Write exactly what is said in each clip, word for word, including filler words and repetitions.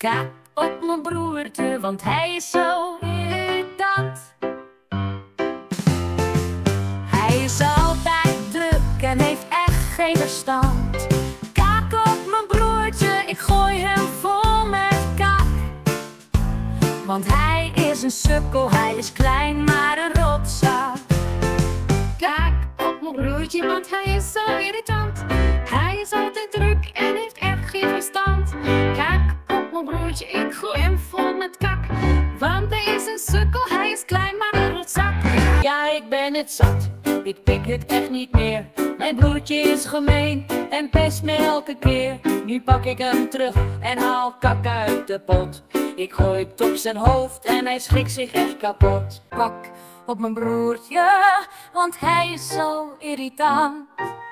Kak op mijn broertje, want hij is zo irritant. Hij is altijd druk en heeft echt geen verstand. Kak op mijn broertje, ik gooi hem vol met kak. Want hij is een sukkel, hij is klein maar een rotzak. Kak op mijn broertje, want hij is zo irritant. Hij is altijd druk en heeft echt geen verstand. Kak op mijn broertje, ik gooi hem vol met kak. Want hij is een sukkel, hij is klein maar een rotzak. Ja, ik ben het zat, ik pik het echt niet meer. Mijn broertje is gemeen en pest me elke keer. Nu pak ik hem terug en haal kak uit de pot. Ik gooi het op zijn hoofd en hij schrikt zich echt kapot. Kak op mijn broertje, want hij is zo irritant.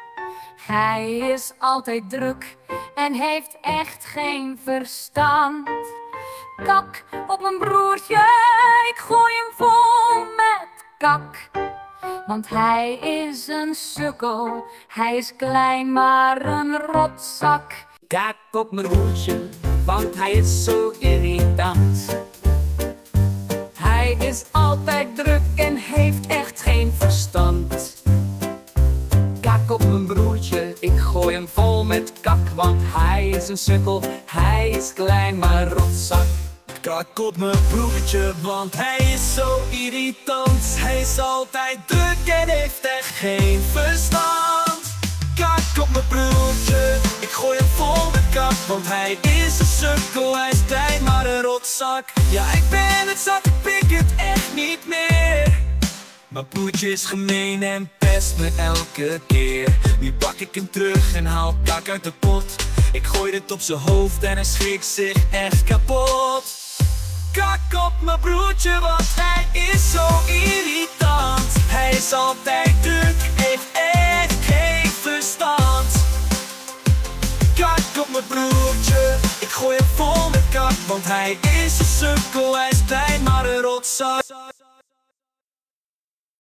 Hij is altijd druk en heeft echt geen verstand. Kak op mijn broertje, ik gooi hem vol met kak. Want hij is een sukkel, hij is klein maar een rotzak. Kak op mijn broertje, want hij is zo irritant. Hij is altijd druk en heeft echt geen verstand. Kak op mijn broertje, ik gooi hem vol met kak. Want hij is een sukkel, hij is klein maar rotzak. Kak op mijn broertje, want hij is zo irritant. Hij is altijd druk en heeft echt geen verstand. Kak op mijn broertje, ik gooi hem vol met kak. Want hij is een sukkel, hij is klein maar een rotzak. Ja, ik ben het zat, ik pik het echt niet meer. Mijn broertje is gemeen en pest me elke keer. Nu pak ik hem terug en haal kak uit de pot. Ik gooi het op zijn hoofd en hij schrikt zich echt kapot. Kak op mijn broertje, want hij is zo irritant. Hij is altijd druk, heeft echt geen verstand. Kak op mijn broertje, ik gooi hem vol met kak. Want hij is een sukkel, hij is klein maar een rotzak.